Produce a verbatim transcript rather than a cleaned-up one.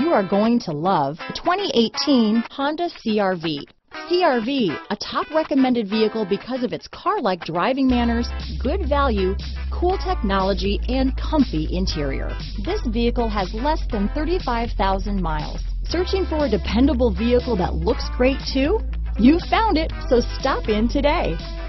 you are going to love the twenty eighteen Honda C R V. C R V, a top recommended vehicle because of its car-like driving manners, good value, cool technology, and comfy interior. This vehicle has less than thirty-five thousand miles. Searching for a dependable vehicle that looks great too? You found it, so stop in today.